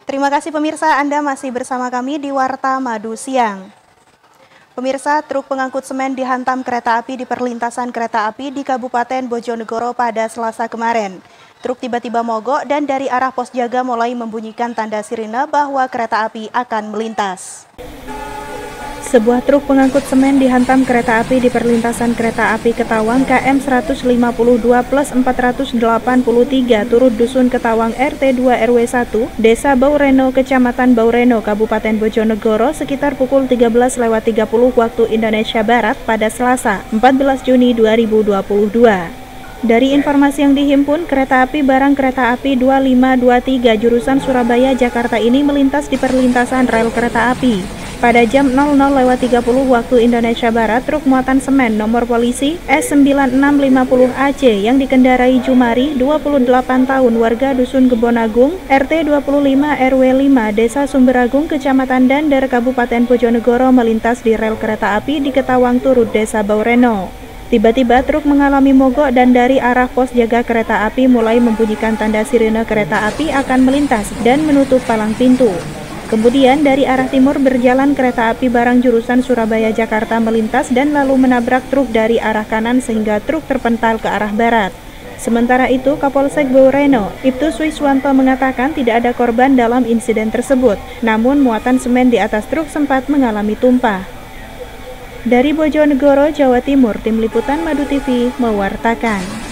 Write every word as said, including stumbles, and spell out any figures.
Terima kasih pemirsa, Anda masih bersama kami di Warta Madu Siang. Pemirsa, truk pengangkut semen dihantam kereta api di perlintasan kereta api di Kabupaten Bojonegoro pada Selasa kemarin. Truk tiba-tiba mogok dan dari arah pos jaga mulai membunyikan tanda sirine bahwa kereta api akan melintas. Sebuah truk pengangkut semen dihantam kereta api di perlintasan kereta api Ketawang K M seratus lima puluh dua plus empat ratus delapan puluh tiga turut Dusun Ketawang R T dua R W satu, Desa Baureno, Kecamatan Baureno, Kabupaten Bojonegoro sekitar pukul tiga belas lewat tiga puluh waktu Indonesia Barat pada Selasa, empat belas Juni dua ribu dua puluh dua. Dari informasi yang dihimpun, kereta api barang kereta api dua lima dua tiga jurusan Surabaya Jakarta ini melintas di perlintasan rel kereta api. Pada jam nol nol lewat tiga puluh waktu Indonesia Barat, truk muatan semen nomor polisi S sembilan enam lima nol A C yang dikendarai Jumari, dua puluh delapan tahun, warga Dusun Kebonagung, R T dua puluh lima R W lima, Desa Sumberagung, Kecamatan Dander, Kabupaten Bojonegoro melintas di rel kereta api di Ketawang turut Desa Baureno. Tiba-tiba truk mengalami mogok dan dari arah pos jaga kereta api mulai membunyikan tanda sirine kereta api akan melintas dan menutup palang pintu. Kemudian dari arah timur berjalan kereta api barang jurusan Surabaya Jakarta melintas dan lalu menabrak truk dari arah kanan sehingga truk terpental ke arah barat. Sementara itu, Kapolsek Baureno, Ibtu Swiswanto mengatakan tidak ada korban dalam insiden tersebut, namun muatan semen di atas truk sempat mengalami tumpah. Dari Bojonegoro, Jawa Timur, Tim Liputan Madu T V mewartakan.